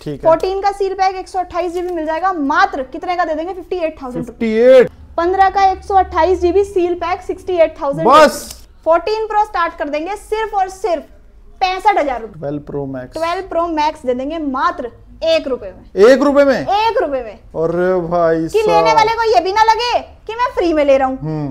ठीक है। 14 का सील पैक 128 GB मिल जाएगा, मात्र कितने का दे देंगे? 58,000। 58। 15 का 128 GB सील पैक 68,000 बस। 14 प्रो स्टार्ट कर देंगे सिर्फ और सिर्फ 65,000 रुपए। 12 प्रो मैक्स, 12 प्रो मैक्स दे देंगे मात्र 1 रुपए में। 1 रुपए में? 1 रुपए में। अरे भाई कि लेने वाले को ये भी ना लगे कि मैं फ्री में ले रहा हूँ।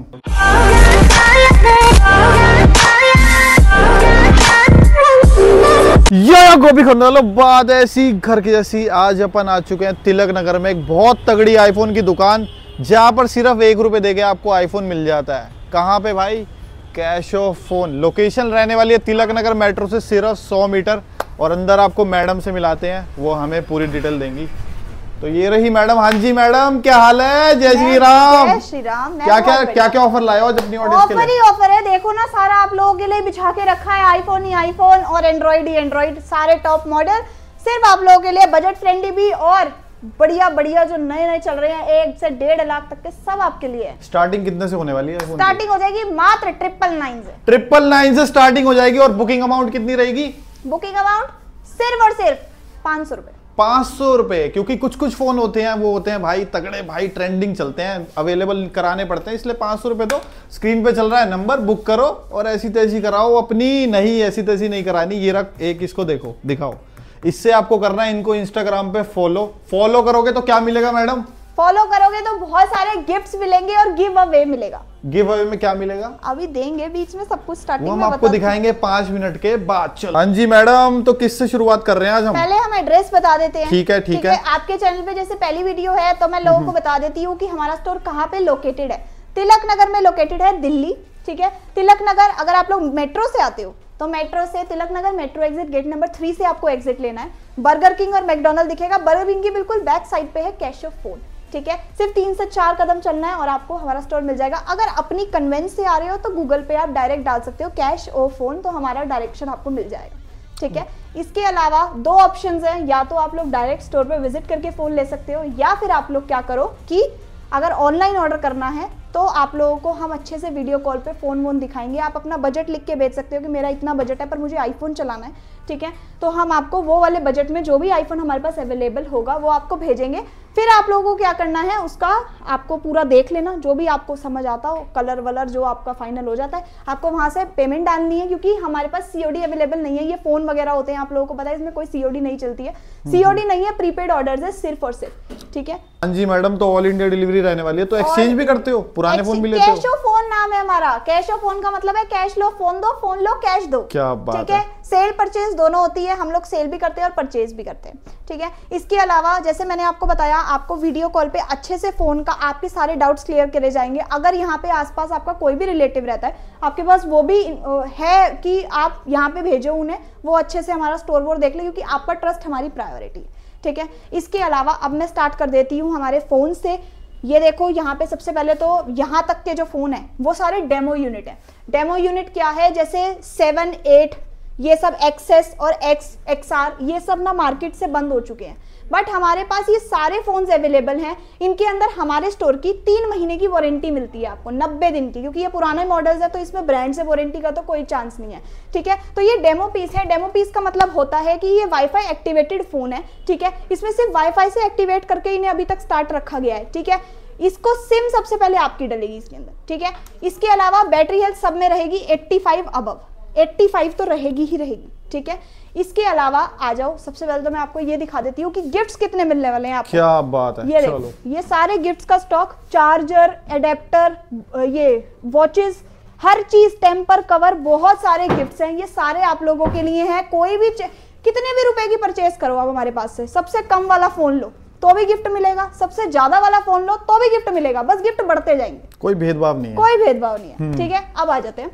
या गोभी खंडालो, बात ऐसी घर की जैसी। आज अपन आ चुके हैं तिलक नगर में एक बहुत तगड़ी आईफोन की दुकान, जहां पर सिर्फ 1 रुपए देके आपको आईफोन मिल जाता है। कहां पे भाई? Cash of phone. लोकेशन रहने वाली है तिलक नगर मेट्रो से सिर्फ 100 मीटर। और अंदर आपको मैडम से मिलाते हैं, वो हमें पूरी डिटेल देंगी। तो ये रही मैडम। हाँ जी मैडम, क्या हाल है? जय श्री राम। जय श्री राम। क्या ऑफर लाए हो अपनी ऑडियंस के लिए? ऑफर ही ऑफर है। देखो ना, सारा आप लोगों के लिए बिछा के रखा है। आईफोन ही आईफोन और एंड्रॉइड ही एंड्रॉइड, सारे टॉप मॉडल सिर्फ आप लोगों के लिए, बजट फ्रेंडली भी और बढ़िया बढ़िया जो नए नए चल रहे हैं 1 से 1.5 लाख तक के, सब आपके लिए है। स्टार्टिंग कितने से होने वाली है? स्टार्टिंग हो जाएगी मात्र 999 से। 999 से स्टार्टिंग हो जाएगी। और बुकिंग अमाउंट कितनी रहेगी? बुकिंग अमाउंट सिर्फ और सिर्फ 500 रुपए। 500 रुपए। क्योंकि कुछ कुछ फोन होते हैं, वो होते हैं भाई तगड़े, भाई ट्रेंडिंग चलते हैं, अवेलेबल कराने पड़ते हैं, इसलिए 500 रुपए दो। स्क्रीन पे चल रहा है नंबर, बुक करो और ऐसी तैसी कराओ अपनी। नहीं, ऐसी तैसी नहीं करानी। ये रख एक, इसको देखो, दिखाओ। इससे आपको करना है इनको इंस्टाग्राम पे फॉलो करोगे तो क्या मिलेगा मैडम? फॉलो करोगे तो बहुत सारे गिफ्ट्स मिलेंगे और गिव अवे मिलेगा। गिव अवे में क्या मिलेगा? अभी देंगे, बीच में सब कुछ स्टार्टिंग वो में हम आपको दिखाएंगे 5 मिनट के बाद। चलो। हाँ जी मैडम, तो किससे शुरुआत कर रहे हैं आज हम? पहले हम एड्रेस बता देते हैं। ठीक है। आपके चैनल पे जैसे पहली वीडियो है तो मैं लोगों को बता देती हूँ कि हमारा स्टोर कहाँ पे लोकेटेड है। तिलक नगर में लोकेटेड है, दिल्ली। ठीक है, तिलक नगर। अगर आप लोग मेट्रो से आते हो तो मेट्रो से Tilak Nagar metro exit gate number 3 से आपको एग्जिट लेना है। बर्गर किंग और मैकडोनल्ड दिखेगा। बर्गर किंग की बिल्कुल बैक साइड पे है कैश ऑफ फोन। ठीक है, सिर्फ 3 से 4 कदम चलना है और आपको हमारा स्टोर मिल जाएगा। अगर अपनी कन्वेंस से आ रहे हो तो गूगल पे आप डायरेक्ट डाल सकते हो कैश ऑफ फोन, तो हमारा डायरेक्शन आपको मिल जाएगा। ठीक है, इसके अलावा 2 ऑप्शंस हैं, या तो आप लोग डायरेक्ट स्टोर पे विजिट करके फोन ले सकते हो, या फिर आप लोग क्या करो कि अगर ऑनलाइन ऑर्डर करना है तो आप लोगों को हम अच्छे से वीडियो कॉल पे फोन वोन दिखाएंगे। आप अपना बजट लिख के भेज सकते हो कि मेरा इतना बजट है पर मुझे आईफोन चलाना है। ठीक है, तो हम आपको वो वाले बजट में जो भी आईफोन हमारे पास अवेलेबल होगा वो आपको भेजेंगे। फिर आप लोगों को क्या करना है, उसका आपको पूरा देख लेना, जो भी आपको समझ आता हो, कलर वलर जो आपका फाइनल हो जाता है, आपको वहां से पेमेंट डालनी है। क्योंकि हमारे पास सीओडी अवेलेबल नहीं है। ये फोन वगैरह होते हैं, आप लोगों को पता है, इसमें कोई सीओडी नहीं चलती है। सीओडी नहीं है, प्रीपेड ऑर्डर्स है सिर्फ और सिर्फ। ठीक है। हाँ जी मैडम, तो ऑल इंडिया डिलीवरी रहने वाली है, तो एक्सचेंज भी करते हो? पुराने फोन भी लेते हो? कैश ऑफ फोन नाम है हमारा। कैश ऑफ फोन का मतलब है कैश लो फोन दो, फोन लो कैश दो। क्या बात है। ठीक है, सेल परचेज दोनों होती है। हम लोग सेल भी करते हैं और परचेज भी करते हैं। ठीक है, इसके अलावा जैसे मैंने आपको बताया, आपको वीडियो कॉल पे अच्छे से फोन का आपके सारे डाउट्स क्लियर करे जाएंगे। अगर यहाँ पे आसपास आपका कोई भी रिलेटिव रहता है, आपके पास वो भी है कि आप यहाँ पे भेजो उन्हें, वो अच्छे से हमारा स्टोर वोर देख ले, क्योंकि आपका ट्रस्ट हमारी प्रायोरिटी। ठीक है, इसके अलावा अब मैं स्टार्ट कर देती हूँ हमारे फोन से। ये देखो, यहाँ पे सबसे पहले तो यहाँ तक के जो फोन है वो सारे डेमो यूनिट है। डेमो यूनिट क्या है, जैसे 7, 8, ये सब एक्सेस और XR, ये सब ना मार्केट से बंद हो चुके हैं। बट हमारे पास ये सारे फोन्स अवेलेबल हैं। इनके अंदर हमारे स्टोर की 3 महीने की वारंटी मिलती है आपको, 90 दिन की, क्योंकि ये पुराने मॉडल्स है तो इसमें ब्रांड से वारंटी का तो कोई चांस नहीं है। ठीक है, तो ये डेमो पीस है। डेमो पीस का मतलब होता है कि ये वाईफाई एक्टिवेटेड फोन है। ठीक है, इसमें सिर्फ वाईफाई से एक्टिवेट करके इन्हें अभी तक स्टार्ट रखा गया है। ठीक है, इसको सिम सबसे पहले आपकी डलेगी इसके अंदर। ठीक है, इसके अलावा बैटरी हेल्थ सब में रहेगी 85 अबव, 85 तो रहेगी ही रहेगी। ठीक है, इसके अलावा आ जाओ, सबसे पहले तो मैं आपको ये दिखा देती हूँ कि गिफ्ट्स कितने मिलने वाले हैं आपको। क्या बात है। ये चलो, ये सारे गिफ्ट्स का स्टॉक, चार्जर, एडेप्टर, ये वॉचेस, हर चीज, टेम्पर कवर, बहुत सारे गिफ्ट्स हैं। ये सारे आप लोगों के लिए हैं। कोई भी कितने भी रुपए की परचेज करो आप हमारे पास से, सबसे कम वाला फोन लो तो भी गिफ्ट मिलेगा, सबसे ज्यादा वाला फोन लो तो भी गिफ्ट मिलेगा। बस गिफ्ट बढ़ते जाएंगे, कोई भेदभाव नहीं है। कोई भेदभाव नहीं है। ठीक है, अब आ जाते हैं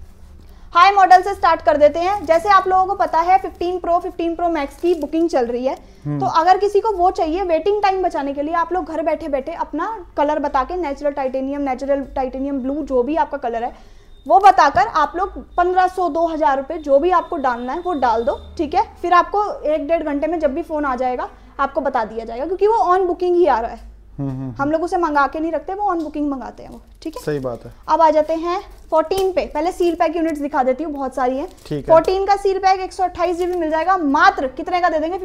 हाई मॉडल से स्टार्ट कर देते हैं। जैसे आप लोगों को पता है 15 प्रो मैक्स की बुकिंग चल रही है, तो अगर किसी को वो चाहिए, वेटिंग टाइम बचाने के लिए आप लोग घर बैठे बैठे अपना कलर बता के, नेचुरल टाइटेनियम ब्लू, जो भी आपका कलर है वो बताकर आप लोग 1500 2000 रुपए जो भी आपको डालना है वो डाल दो। ठीक है, फिर आपको 1-1.5 घंटे में जब भी फोन आ जाएगा आपको बता दिया जाएगा, क्योंकि वो ऑन बुकिंग ही आ रहा है। हम लोग उसे मंगा के नहीं रखते, वो ऑन बुकिंग मंगाते हैं वो, ठीक है। सही बात है। अब आ जाते हैं 14 पे। पहले सील पैक यूनिट्स दिखा देती हूँ, बहुत सारी है। 14 का सील पैक 128 GB मिल जाएगा, मात्र कितने का दे देंगे?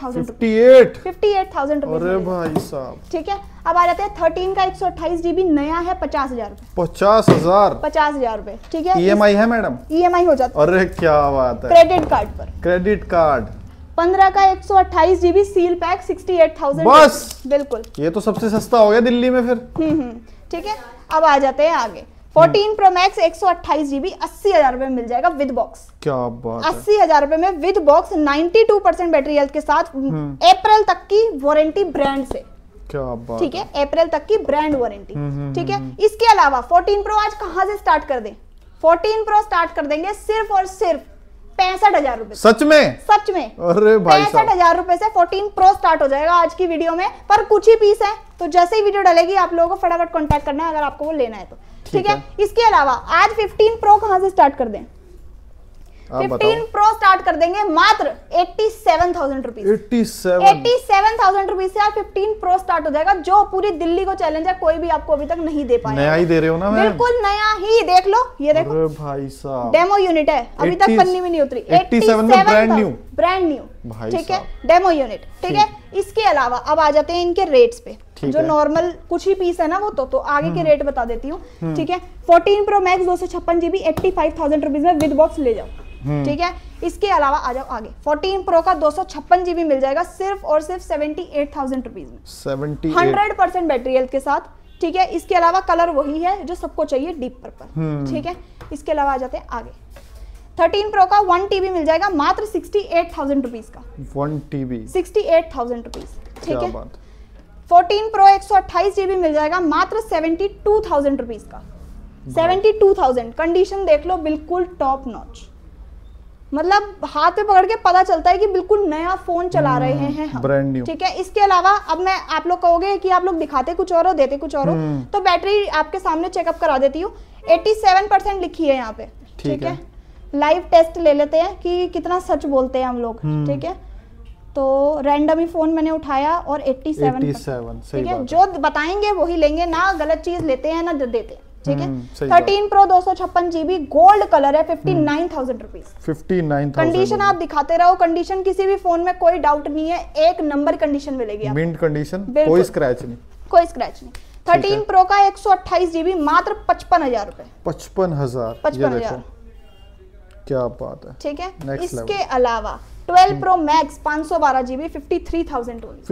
58,000 रुपए। अरे भाई साहब, ठीक है। अब आ जाते हैं 13 का 128 GB नया है, 50,000 रुपए। 50,000 रुपए, ठीक है। EMI है मैडम? EMI हो जाता है। अरे क्या बात है, क्रेडिट कार्ड पर। Credit card. 15 का 128 GB सील पैक 68,000 बस, बिल्कुल। ये तो सबसे सस्ता हो गया दिल्ली में फिर। ठीक है। अब आ जाते हैं आगे 14 Pro Max 128 GB 80,000 रुपए में मिल जाएगा विद बॉक्स। क्या बात है, 80,000 रुपए में विद बॉक्स, 92% बैटरी हेल्थ के साथ, अप्रैल तक की वारंटी ब्रांड से। क्या बात, ठीक है, अप्रैल तक की ब्रांड वारंटी। ठीक है। इसके अलावा 14 Pro आज कहां से स्टार्ट कर दें? 14 Pro स्टार्ट कर देंगे सिर्फ और सिर्फ 65,000 रुपए। सच में? सच में। अरे भाई, 65,000 रुपए से 14 Pro स्टार्ट हो जाएगा आज की वीडियो में, पर कुछ ही पीस है, तो जैसे ही वीडियो डालेगी आप लोगों को फटाफट कांटेक्ट करना है अगर आपको वो लेना है तो। ठीक है। इसके अलावा आज 15 Pro कहां से स्टार्ट कर दें? 15 Pro स्टार्ट कर देंगे मात्र 87,000 रुपीज। 87,000 रुपीज से आज 15 Pro स्टार्ट हो जाएगा, जो पूरी दिल्ली को चैलेंज है, कोई भी आपको अभी तक नहीं दे पाया। नया ही दे रहे हो ना मैम? बिल्कुल नया ही, देख लो, ये देखो। अरे भाई साहब, डेमो यूनिट है, अभी तक पन्नी में नहीं उतरी। 87 में ब्रांड न्यू। ठीक है, डेमो यूनिट। ठीक है। इसके अलावा अब आ जाते हैं इनके रेट्स पे, जो नॉर्मल कुछ ही पीस है ना वो तो आगे के रेट बता देती हूँ। ठीक है। 14 Pro Max 256 GB 85,000 रुपीज में विद बॉक्स ले जाओ। ठीक है। इसके अलावा आ जाओ आगे, 14 Pro का 256 GB मिल जाएगा सिर्फ और सिर्फ 78,000 रुपीज में, 100% बैटरी हेल्थ के साथ। ठीक है। इसके अलावा कलर वही है जो सबको चाहिए, डीप पर्पल। ठीक है। इसके अलावा आ जाते हैं आगे, 13 Pro का 1 TB मिल जाएगा मात्र 68,000 रुपीज का। 1 TB 68,000 रुपीज। ठीक है। 14 Pro 128 GB मिल जाएगा मात्र 72,000 रुपीज का। 72,000। कंडीशन देख लो, बिल्कुल टॉप नॉच, मतलब हाथ पे पकड़ के पता चलता है कि बिल्कुल नया फोन चला रहे हैं हम, ब्रांड न्यू। ठीक है। इसके अलावा अब मैं, आप लोग कहोगे कि आप लोग दिखाते कुछ और हो देते कुछ और हो, तो बैटरी आपके सामने चेकअप करा देती हूँ। 87% लिखी है यहाँ पे। ठीक है। लाइव टेस्ट ले लेते हैं कि कितना सच बोलते हैं हम लोग। ठीक है। तो रैंडम ही फोन मैंने उठाया और 87। ठीक है। जो बताएंगे वही लेंगे, ना गलत चीज लेते हैं ना देते हैं। ठीक है। 13 Pro 256 GB गोल्ड कलर है, 59,000 रुपीज। 59,000। कंडीशन आप दिखाते रहो, कंडीशन किसी भी फोन में कोई डाउट नहीं है, एक नंबर कंडीशन मिलेगी, मिंट कंडीशन, कोई स्क्रैच नहीं, कोई स्क्रैच नहीं। 13 Pro का 128 GB मात्र 55,000 रुपए। 55,000। क्या बात है। ठीक है। इसके अलावा 12 Pro Max 512 GB 53,000 only.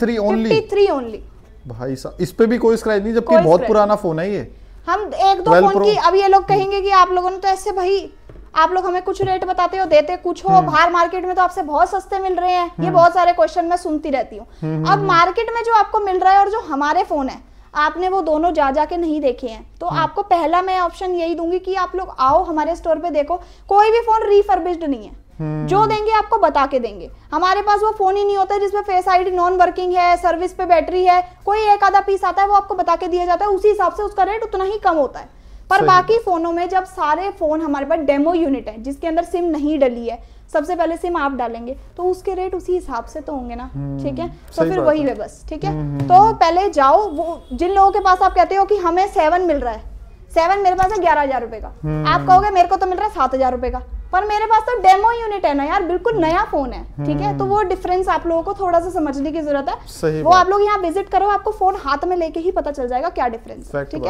53 only भाई साहब, इस पे भी कोई स्क्रैच नहीं, जबकि बहुत पुराना फोन है ये। हम एक दो फोन की, अब ये लोग कहेंगे कि आप लोगों ने तो ऐसे, भाई आप लोग हमें कुछ रेट बताते हो, देते कुछ हो, बाहर मार्केट में तो आपसे बहुत सस्ते मिल रहे हैं। ये बहुत सारे क्वेश्चन मैं सुनती रहती हूँ। अब मार्केट में जो आपको मिल रहा है और जो हमारे फोन है, आपने वो दोनों जा के नहीं देखे हैं, तो आपको पहला मैं ऑप्शन यही दूंगी कि आप लोग आओ हमारे स्टोर पे, देखो कोई भी फोन रिफर्बिश्ड नहीं है, जो देंगे आपको बता के देंगे। हमारे पास वो फोन ही नहीं होता जिसमें फेस आईडी नॉन वर्किंग है, सर्विस पे बैटरी है, कोई एक आधा पीस आता है वो आपको बता के दिया जाता है, उसी हिसाब से उसका रेट उतना ही कम होता है। पर बाकी फोनों में जब सारे फोन हमारे पास डेमो यूनिट है जिसके अंदर सिम नहीं डली है, सबसे पहले सिम आप डालेंगे तो उसके रेट उसी हिसाब से तो होंगे ना। ठीक है। तो फिर वही है बस। ठीक है। तो पहले जाओ, वो जिन लोगों के पास आप कहते हो कि हमें 7 मिल रहा है, 7 मेरे पास है 11,000 रुपए का, आप कहोगे मेरे को तो मिल रहा है 7,000 रुपए का, पर मेरे पास तो डेमो यूनिट है ना यार, बिल्कुल नया फोन है। ठीक है। तो वो डिफरेंस आप लोगों को थोड़ा सा समझने की जरूरत है। वो आप लोग यहाँ विजिट करो, आपको फोन हाथ में लेके ही पता चल जाएगा क्या डिफरेंस है। ठीक है।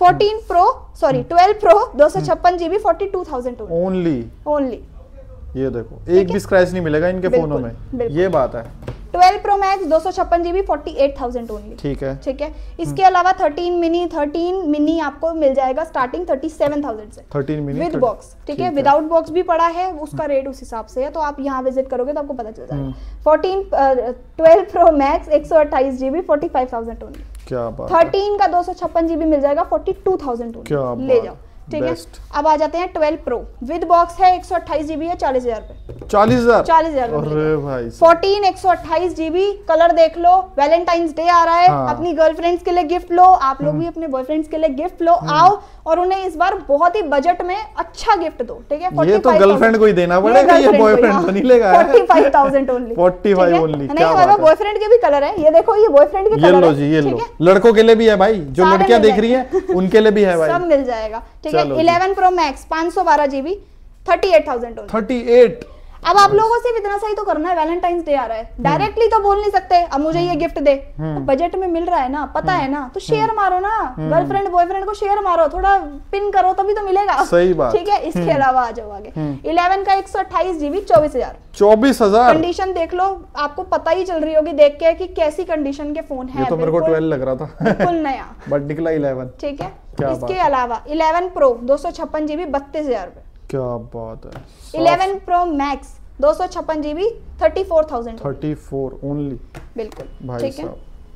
12 Pro 256 GB 42,000 ओनली। ये देखो, एक भी स्क्रैच नहीं मिलेगा इनके फोनों में, ये बात है। 12 Pro Max 256 GB 48,000 ओनली। ठीक है। ठीक है। इसके अलावा 13 मिनी आपको मिल जाएगा स्टार्टिंग 37,000 से, 13 मिनी विद बॉक्स। ठीक है। विदाउट बॉक्स भी पड़ा है, उसका रेट उस हिसाब से है, तो आप यहाँ विजिट करोगे तो आपको पता चल जाएगा। 12 Pro Max 128 GB 45,000 ओनली। क्या बात। 13 का 256 GB मिल जाएगा 42,000 ओनली, ले जाओ। ठीक है। अब आ जाते हैं 12 Pro विद बॉक्स है, 128 GB है, 40,000 रुपए। 40,000। अरे भाई। 14 128 GB, कलर देख लो, वैलेंटाइंस डे आ रहा है, अपनी गर्लफ्रेंड्स के लिए गिफ्ट लो, आप लोग भी अपने बॉयफ्रेंड्स के लिए गिफ्ट लो, आओ और उन्हें इस बार बहुत ही बजट में अच्छा गिफ्ट दो, ठीक है। ये तो गर्लफ्रेंड को ही देना पड़ेगा, ये बॉयफ्रेंड तो नहीं लेगा। 45,000 ओनली, 45 ओनली। नहीं हमारे बॉयफ्रेंड के भी कलर है, ये देखो ये बॉयफ्रेंड के कलर है, ये लो, लड़कों के लिए भी है भाई, जो लड़कियां देख रही है उनके लिए भी है भाई, सब मिल जाएगा, ठीक है। 11 Pro Max 512 GB 38,000 ओनली। 38। अब आप लोगों से इतना सही तो करना है, वैलेंटाइंस डे आ रहा है, डायरेक्टली तो बोल नहीं सकते अब मुझे ये गिफ्ट दे, तो बजट में मिल रहा है ना, पता है ना, तो शेयर मारो ना, गर्लफ्रेंड बॉयफ्रेंड को शेयर मारो, थोड़ा पिन करो तभी तो मिलेगा, सही बात, ठीक है। इसके अलावा आ जाओ आगे, 11 का 128 GB 24,000। 24,000 कंडीशन देख लो, आपको पता ही चल रही होगी देख के कि कैसी कंडीशन के फोन है। ये तो मेरे को 12 लग रहा था, बिल्कुल नया, बट निकला 11, ठीक है। इसके अलावा 11 Pro 256 GB 32,000 रुपए। क्या बात है। 11 Pro Max 256 GB 34,000। 34 ओनली, बिल्कुल, ठीक है।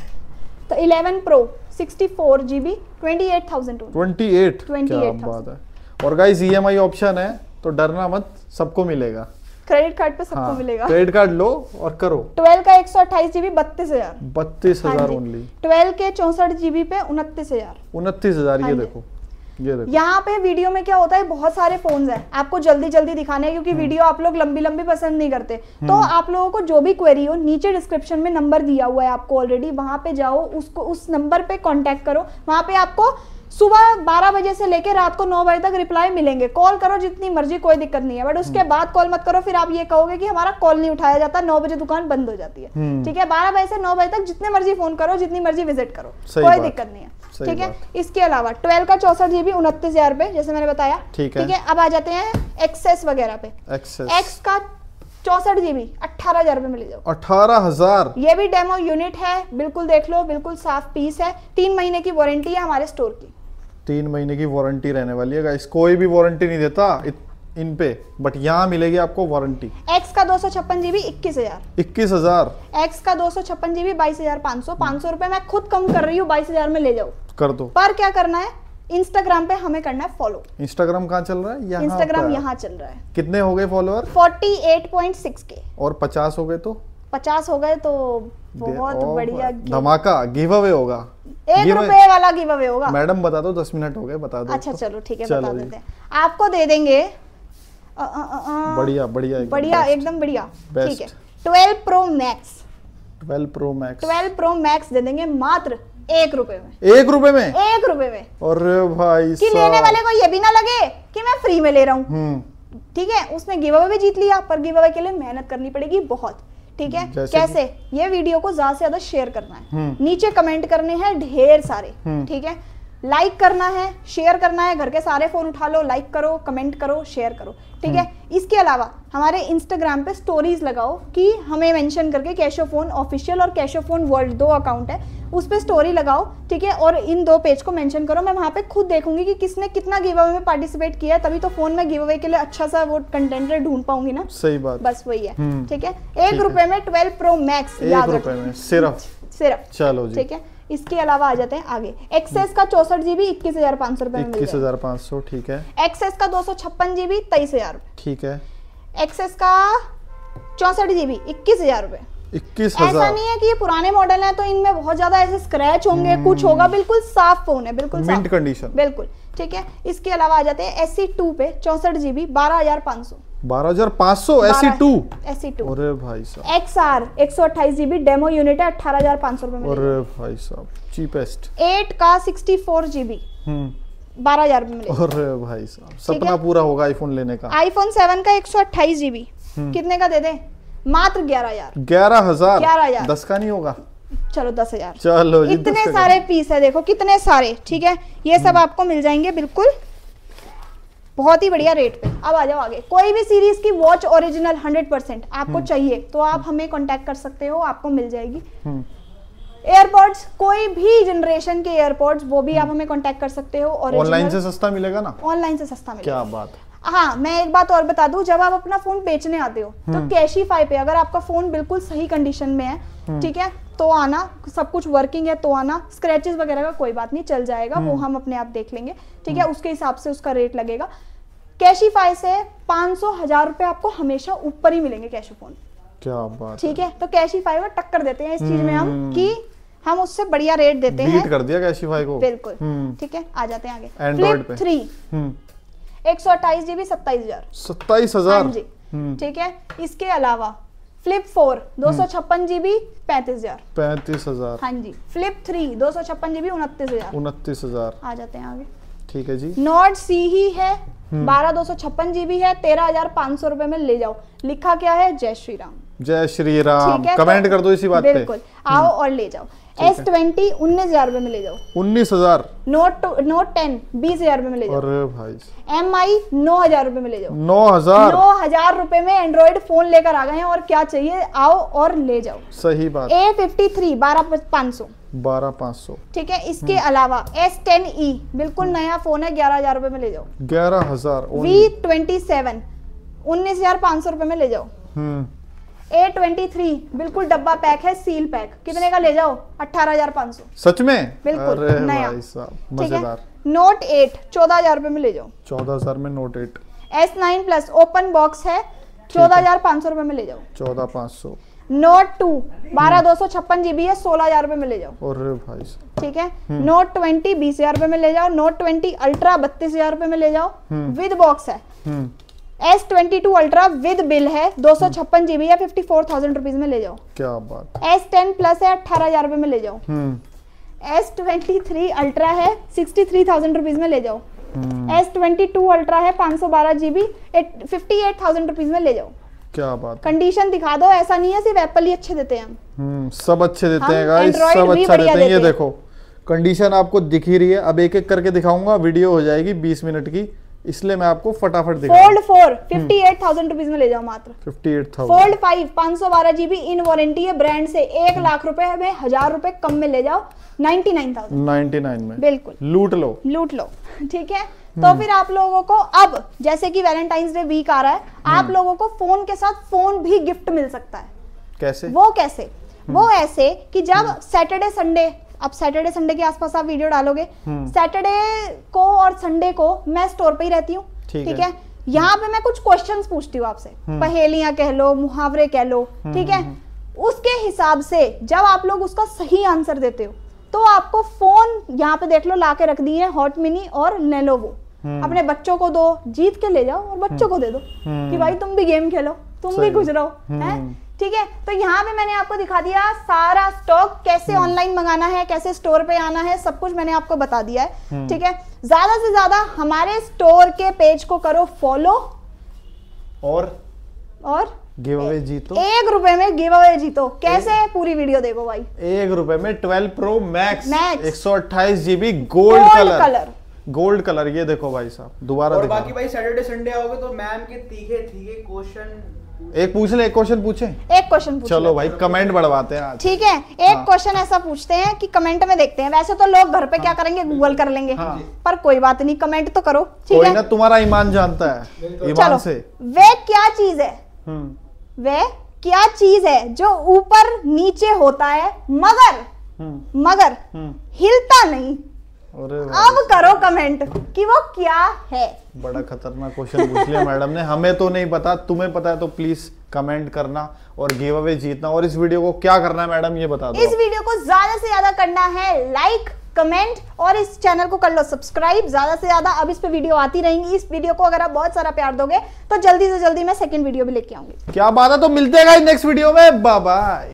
तो 11 Pro 64 GB 28,000। 28, क्या बात है। और गाइस EMI ऑप्शन है, तो डरना मत, सबको मिलेगा, क्रेडिट कार्ड पे सबको मिलेगा। क्रेडिट कार्ड लो और करो। 12 का 128 GB 32,000। 32,000 ओनली। 12 के 64 GB पे 29,000। 29,000। ये देखो यहाँ पे वीडियो में क्या होता है, बहुत सारे फोन्स हैं, आपको जल्दी जल्दी दिखाने हैं, क्योंकि वीडियो आप लोग लंबी लंबी पसंद नहीं करते। तो आप लोगों को जो भी क्वेरी हो, नीचे डिस्क्रिप्शन में नंबर दिया हुआ है आपको ऑलरेडी, वहां पे जाओ, उसको उस नंबर पे कांटेक्ट करो, वहां पे आपको सुबह 12 बजे से लेकर रात को 9 बजे तक रिप्लाई मिलेंगे। कॉल करो जितनी मर्जी, कोई दिक्कत नहीं है, बट उसके बाद कॉल मत करो, फिर आप ये कहोगे कि हमारा कॉल नहीं उठाया जाता, 9 बजे दुकान बंद हो जाती है, ठीक है। 12 बजे से 9 बजे तक जितने मर्जी फोन करो, जितनी मर्जी विजिट करो, कोई दिक्कत नहीं है, ठीक है। इसके अलावा 12 का 64 GB 29,000 रुपए, जैसे मैंने बताया, ठीक है। अब आ जाते हैं एक्सेस वगैरह पे। एक्स का 64 GB 18,000 रुपए मिल जाओ। 18,000। ये भी डेमो यूनिट है, बिल्कुल देख लो, बिल्कुल साफ पीस है, 3 महीने की वारंटी है हमारे स्टोर की। 3 महीने की वारंटी रहने वाली है गाइस, कोई भी वारंटी नहीं देता इन पे, बट यहाँ मिलेगी आपको वारंटी। एक्स का 256 GB 21,000। 21,000। एक्स का 256 GB 22,500। 500 रुपए मैं खुद कम कर रही हूँ, 22,000 में ले जाओ, कर दो। पर क्या करना है, इंस्टाग्राम पे हमें करना है फॉलो। इंस्टाग्राम कहाँ चल रहा है? इंस्टाग्राम यहाँ चल रहा है। कितने हो गए फॉलोअर? 48.6K। और 50 हो गए तो? 50 हो गए तो बहुत बढ़िया धमाका गिव अवे होगा, 1 रुपए वाला गिव अवे होगा। मैडम बता दो, 10 मिनट हो गए, बता दो। अच्छा चलो ठीक है, बता देते हैं आपको, दे देंगे बढ़िया बढ़िया बढ़िया एकदम बढ़िया, ठीक है। 12 Pro Max 12 Pro Max दे देंगे मात्र 1 रुपए में। 1 रुपए में? 1 रुपए में। अरे भाई कि लेने वाले को ये भी ना लगे कि मैं फ्री में ले रहा हूँ, ठीक है। उसने गिव अवे भी जीत लिया, पर गिव अवे के लिए मेहनत करनी पड़ेगी बहुत, ठीक है। कैसे? ये वीडियो को ज्यादा से ज्यादा शेयर करना है, नीचे कमेंट करने हैं ढेर सारे, ठीक है। लाइक करना है, शेयर करना है, घर के सारे फोन उठा लो, लाइक करो, कमेंट करो, शेयर करो, ठीक है। इसके अलावा हमारे इंस्टाग्राम पे स्टोरीज लगाओ कि हमें मेंशन करके, कैशो फोन ऑफिशियल और कैशो फोन वर्ल्ड 2 अकाउंट है, उस पे स्टोरी लगाओ, ठीक है। और इन 2 पेज को मेंशन करो, मैं वहां पे खुद देखूंगी कि किसने कितना गिव अवे में पार्टिसिपेट किया है, तभी तो फोन में गिव अवे के लिए अच्छा सा वो कंटेंट ढूंढ पाऊंगी ना। सही बात, बस वही है, ठीक है। 1 रुपए में 12 Pro Max, 1 रुपए में सिर्फ, चलो ठीक है। इसके अलावा आ जाते हैं आगे, एक्सेस का 64 GB 21,500 रुपए में 21,500, ठीक है। एक्सेस का 256 GB 23,000, ठीक है। एक्सेस का 64 GB 21,000 रुपए। 21,000। ऐसा नहीं है कि ये पुराने मॉडल है तो इनमें बहुत ज्यादा ऐसे स्क्रैच होंगे, कुछ होगा, बिल्कुल साफ फोन है, बिल्कुल मिंट कंडीशन, बिल्कुल, ठीक है। इसके अलावा आ जाते हैं SE2 पे 64 GB 12,500। 12,500 SE2। अरे भाई साहब। XR 128 GB डेमो यूनिट है, 18,500 रुपए में। अरे भाई साहब चीपेस्ट। 8 का 64 GB 12,000 रुपए में। अरे भाई साहब सपना पूरा होगा आईफोन लेने का। iPhone 7 का 128 GB कितने का दे दे? मात्र 11,000। 11,000। 10 का नहीं होगा? चलो 10,000। चलो इतने सारे पीस है, देखो कितने सारे, ठीक है। ये सब आपको मिल जाएंगे बिल्कुल बहुत ही बढ़िया रेट पे। अब आ जाओ आगे, कोई भी सीरीज की वॉच ओरिजिनल 100% आपको चाहिए तो आप हमें कांटेक्ट कर सकते हो, आपको मिल जाएगी। एयरपॉड्स, कोई भी जनरेशन के एयरपॉड्स, वो भी आप हमें कांटेक्ट कर सकते हो। और ऑनलाइन से सस्ता मिलेगा ना? ऑनलाइन से सस्ता मिलेगा। क्या बात है। हाँ, मैं एक बात और बता दूं, जब आप अपना फोन बेचने आते हो तो कैशिफाई पे अगर आपका फोन बिल्कुल सही कंडीशन में है, ठीक है, तो आना, सब कुछ वर्किंग है तो आना। स्क्रैचेस वगैरह का कोई बात नहीं, चल जाएगा, वो हम अपने आप देख लेंगे, ठीक है। उसके हिसाब से उसका रेट लगेगा। कैशिफाई से 500-1000 रुपए आपको हमेशा ऊपर ही मिलेंगे कैशो फोन। क्या बात, ठीक है। तो कैशिफाई में टक्कर देते हैं इस चीज में हम कि हम उससे बढ़िया रेट देते हैं। बीट कर दिया कैशिफाई को। बिल्कुल। ठीक है, आ जाते हैं आगे। एंड्रॉइड पे 3 128 GB 27,000। 27,000। हाँ जी। ठीक है, इसके अलावा फ्लिप 4 256 GB 35,000। 35,000। हाँ जी। Flip 3 256 GB 29,000। 29,000। आ जाते हैं आगे। ठीक है जी। नोट सी ही है 12 256 GB है, 13,500 रुपए में ले जाओ। लिखा क्या है? जय श्री राम। जय श्री राम। ठीक है, कमेंट कर दो इसी बात पे। बिल्कुल, आओ और ले जाओ। S20 19,000 रुपए में ले जाओ। 19,000। नोट 10 20,000 रुपए में ले जाओ। अरे भाई। MI 9,000 रुपए में ले जाओ। 9,000। 9,000 रुपए में एंड्रॉइड फोन लेकर आ गए हैं, और क्या चाहिए? आओ और ले जाओ। सही बात। A53 12,500। 12,500। ठीक है, इसके अलावा S10e बिल्कुल नया फोन है, 11,000 रुपए में ले जाओ। 11,000। V27 19,500 रुपए में ले जाओ। A23 बिल्कुल डब्बा पैक है, सील पैक, कितने का ले जाओ? 18,500। सच में? बिल्कुल अरे नया। भाई साहब, ठीक है, मजेदार। नोट 8 14,000 रुपए में ले जाओ। 14,000 में note 8। S9 plus open box है, 14,500 रुपए में ले जाओ। 14,500। नोट 2 12,256 GB है, 16,000 रुपए में ले जाओ। अरे भाई साहब। ठीक है, नोट 20 20,000 रुपए में ले जाओ। नोट 20 अल्ट्रा 32,000 रुपए में ले जाओ, विद बॉक्स है। S22 अल्ट्रा विद बिल है, 256 GB है, 54,000 रुपीज में ले जाओ। क्या बात। S10 प्लस है, 18,000 रुपए में ले जाओ। S23 अल्ट्रा है, 63,000 रुपीज में ले जाओ। S22 अल्ट्रा है, 512 GB 58,000 रुपीज में ले जाओ। क्या बात। कंडीशन दिखा दो, ऐसा नहीं है सिर्फ एप्पल ही अच्छे देते हैं हम। सब अच्छे देते हैं गाइस, Android सब भी अच्छा बढ़िया देते हैं। ये देते हैं। देखो कंडीशन आपको दिख ही रही है। अब एक एक करके दिखाऊंगा, वीडियो हो जाएगी 20 मिनट की, इसलिए मैं आपको फटाफट दिखाऊंगा। फोल्ड 4 58,000 रुपीज में ले जाओ मात्र। 58,000। फोल्ड 5 512 GB इन वारंटी है ब्रांड से, 1 लाख रुपए में 1,000 रुपए कम में ले जाओ, 99,000। 99 में बिल्कुल लूट लो। लूट लो। ठीक है, तो फिर आप लोगों को अब जैसे कि वैलेंटाइंस डे वीक आ रहा है, आप लोगों को फोन के साथ फोन भी गिफ्ट मिल सकता है। कैसे? वो कैसे? वो ऐसे कि जब सैटरडे संडे, अब सैटरडे संडे के आसपास आप वीडियो डालोगे, सैटरडे को और संडे को मैं स्टोर पे ही रहती हूँ। ठीक है, यहाँ पे मैं कुछ क्वेश्चंस पूछती हूँ आपसे, पहेलियां कह लो, मुहावरे कह लो। ठीक है, उसके हिसाब से जब आप लोग उसका सही आंसर देते हो तो आपको फोन यहाँ पे देख लो ला के रख दिए हैं, हॉट मिनी और लेनोवो। अपने बच्चों को दो, जीत के ले जाओ और बच्चों को दे दो कि भाई तुम भी गेम खेलो, तुम भी खुश रहो। ठीक है, तो यहाँ पे मैंने आपको दिखा दिया सारा स्टॉक, कैसे ऑनलाइन मंगाना है, कैसे स्टोर पे आना है, सब कुछ मैंने आपको बता दिया है। ठीक है, ज्यादा से ज्यादा हमारे स्टोर के पेज को करो फॉलो, और गिव अवे जीतो। 1 रुपए में गिव अवे जीतो। कैसे? पूरी वीडियो देखो भाई। 1 रुपए में 12 Pro Max 128 GB gold colour. Gold colour, ये देखो भाई साहब, दोबारा और बाकी भाई सैटरडे संडे आओगे तो मैम के तीखे क्वेश्चन एक पूछ ले, एक क्वेश्चन पूछे, एक क्वेश्चन पूछ। चलो भाई कमेंट बढ़वाते हैं आज। ठीक है, एक क्वेश्चन ऐसा पूछते हैं कि कमेंट में देखते हैं। वैसे तो लोग घर पे क्या करेंगे, गूगल कर लेंगे, पर कोई बात नहीं, कमेंट तो करो। ठीक है ना, तुम्हारा ईमान जानता है। ईमान से वे क्या चीज है, वे क्या चीज है जो ऊपर नीचे होता है मगर हिलता नहीं? अब करो कमेंट कि वो क्या है। बड़ा खतरनाक क्वेश्चन पूछ लिया मैडम ने, हमें तो नहीं पता, तुम्हें पता है तो प्लीज कमेंट करना और गिव अवे जीतना। और इस वीडियो को क्या करना है मैडम, ये बता दो। इस वीडियो को ज्यादा से ज्यादा करना है लाइक, कमेंट, और इस चैनल को कर लो सब्सक्राइब ज्यादा से ज्यादा। अब इस पे वीडियो आती रहेंगी। इस वीडियो को अगर आप बहुत सारा प्यार दोगे तो जल्दी से जल्दी मैं सेकंड वीडियो भी लेके आऊंगी। क्या बात है, तो मिलते हैं नेक्स्ट वीडियो में, बाय बाय।